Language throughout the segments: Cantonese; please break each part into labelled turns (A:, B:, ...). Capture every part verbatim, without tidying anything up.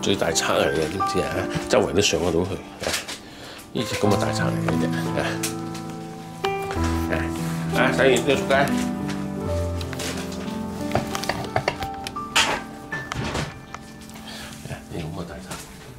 A: 最大賊嚟嘅，知唔知啊？周圍都上得到去。呢隻咁嘅大賊嚟嘅啫。啊！洗完都出街。呢個咁嘅大賊。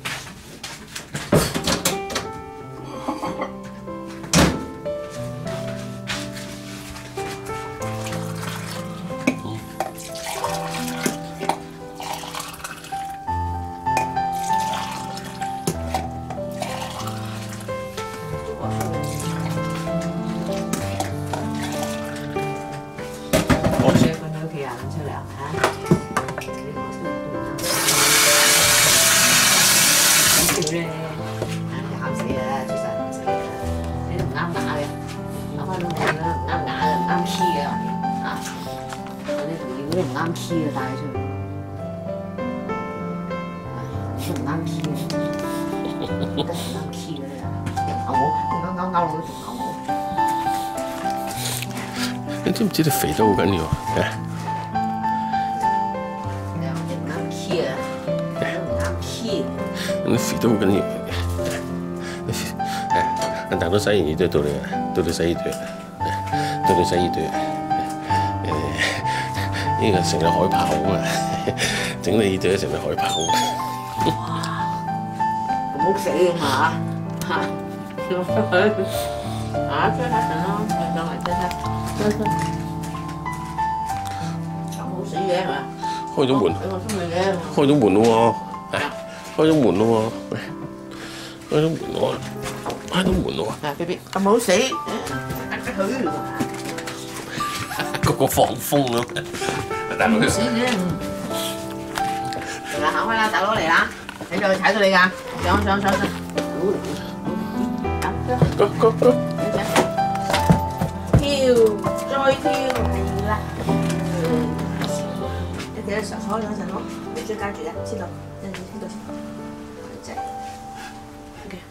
B: 唔啱 key 嘅帶出嚟，都唔啱 key 嘅，得唔啱 key 嘅啫。牛毛啱啱啱落都仲牛毛。
A: 你知唔知你肥得好緊要啊？
B: 你話你唔啱 key 啊？都唔啱 key。
A: 你肥得好緊要。誒，但都洗完耳朵到你啊，到你洗耳朵，到你洗耳朵。 呢個成日海豹啊！整你耳朵成日海豹。
B: 哇！咁好死嘅嘛嚇嚇！吹下陣咯，上嚟吹下，吹吹。咁好死嘅係咪？開咗門。俾我出去嘅。
A: 開咗門咯喎！開咗門咯喎！開咗門咯喎！開咗門咯喎！
B: 啊 B B， 咁好死，呃佢。
A: 個個放風咁。
B: 唔死嘅，嚟行開啦，大佬嚟啦，你就踩到你㗎，上上上上，
A: go go go，
B: 跳，再跳，係啦，你企喺上海兩陣咯，你追跟住咧，知道，你你知道先，即係 ，OK。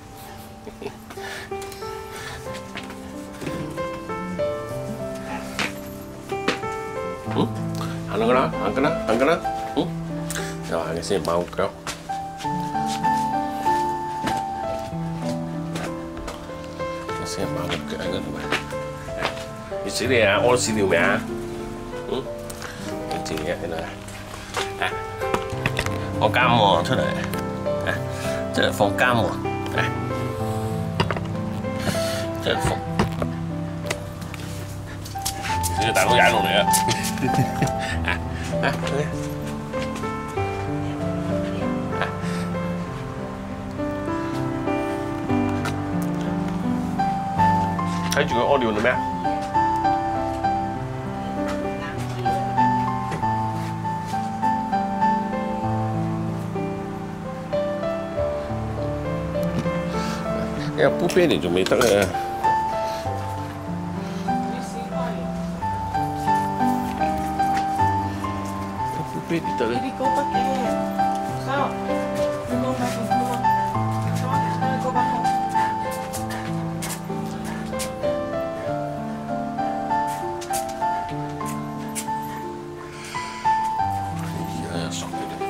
A: 嗯，行啦啦，行緊啦，行緊啦，嗯，又行嘅先貓腳，先貓腳喺嗰度啊！你死你啊！屙屎尿未啊？嗯，你自己喺度啊！放監喎出嚟，啊，真係放監喎，啊，真係放。 呢個大佬踩落嚟啊！啊啊！睇住佢屙尿做咩啊？哎呀，布俾你仲未得啊！ 俾你得咧。呢啲高筆嘅，收，你高筆唔高啊？收啊，高筆好。哎呀，爽嘅咧。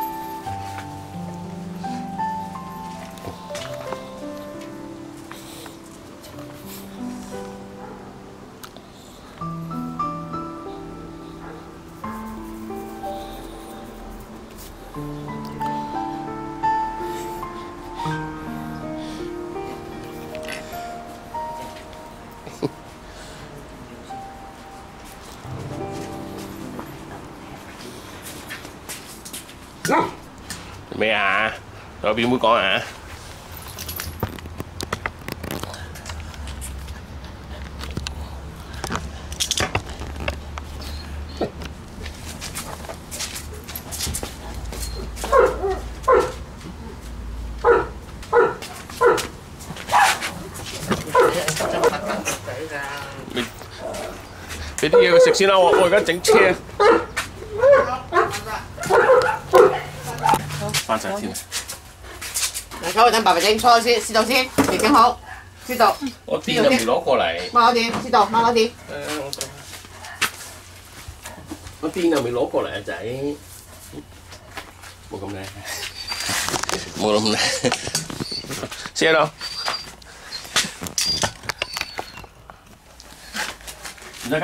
A: 咩啊？同我表妹講啊！俾啲嘢佢食先啦，我我而家整車。翻晒天。
B: 嚟搞個等爸爸整錯先，試到先，未整好，知道。
A: 我電又未攞過嚟。
B: 貓電，知道，貓電。
A: 我電又未攞過嚟啊仔，冇咁靚。 冇咁叻，先咯。唔使急。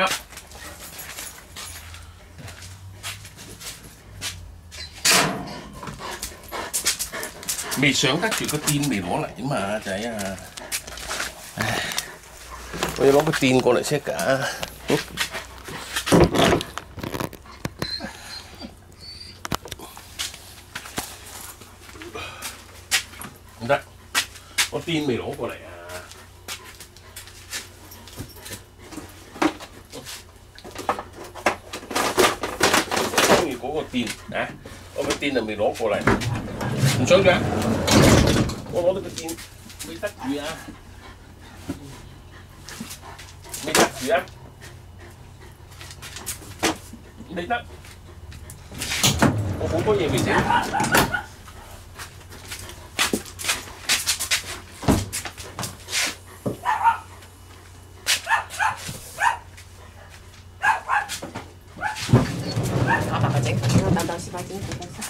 A: 未上得住個電未攞嚟啊嘛，仔啊！唉，我要攞個電過嚟先㗎。嗯唔得，我電未攞過嚟啊！中意嗰個電啊！我個電就未攞過嚟，唔想嘅，我攞到個電未得住啊！未得住啊！未得，我好多嘢未整。
B: 等等，先快整，等等先。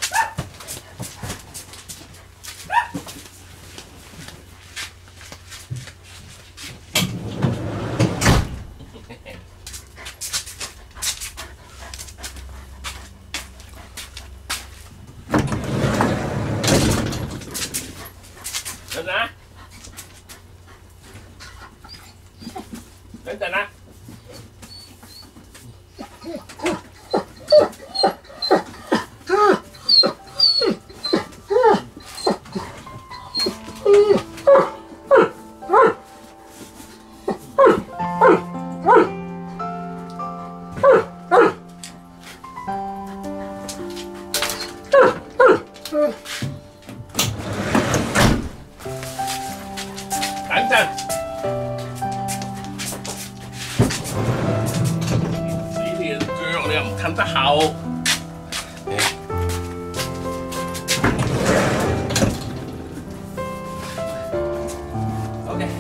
A: 等陣啊！等陣啊！等陣，死你隻腳你又唔褪得後。OK。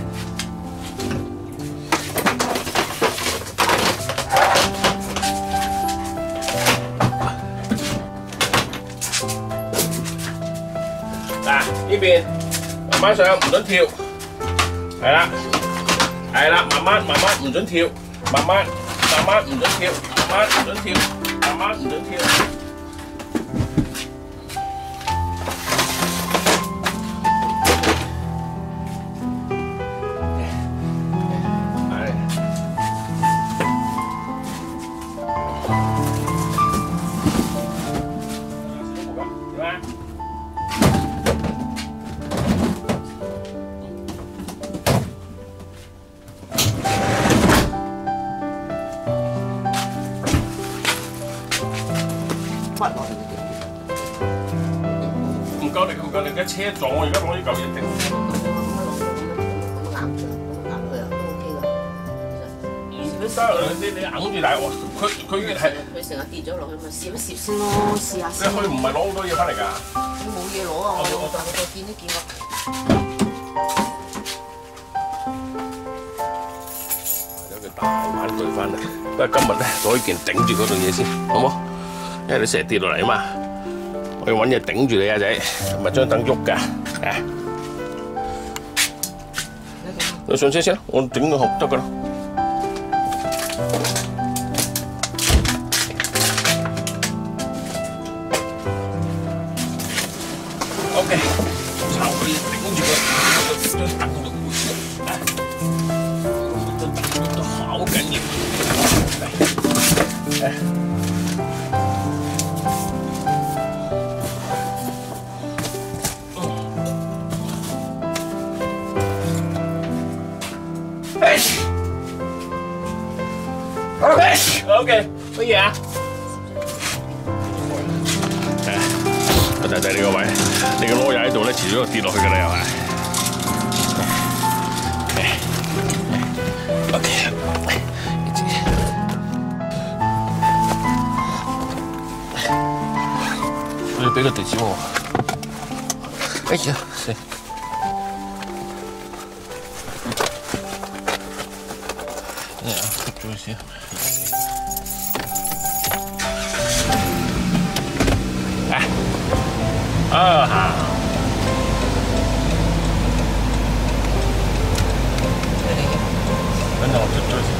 A: 嗱，呢邊慢慢上，唔准跳。係啦，係啦，慢慢慢慢唔准跳，慢慢慢慢唔准跳，慢慢唔准跳，慢慢唔准跳。係。點啊？唔夠力，唔夠力，嘅車撞我而家攞呢嚿嘢頂。
B: 咁樣攞，咁樣硬佢啊，都 OK 㗎。
A: 你你你硬住，但係我佢佢係
B: 佢成日跌咗落去，咪攝一攝先咯，試下先。
A: 你去唔係攞好多嘢翻嚟㗎？
B: 佢冇嘢攞啊！我我我再見一見我。
A: 有個大玩具翻嚟，不過今日咧攞呢件頂住嗰度嘢先，好冇？因為你成日跌落嚟啊嘛，我要揾嘢頂住你啊仔，唔係張凳喐㗎，啊！你上車先，我頂個殼得㗎啦。OK， 抄佢頂住佢，張凳度，啊！張凳度好緊要，嚟，嚟。OK， 乜嘢啊？誒，弟弟你個位，你個籮柚喺度咧，遲早跌落去㗎啦，又係。OK，我要俾個地址我。哎呀，死！哎呀，捉住先。哎。 二号。真的，我就就是。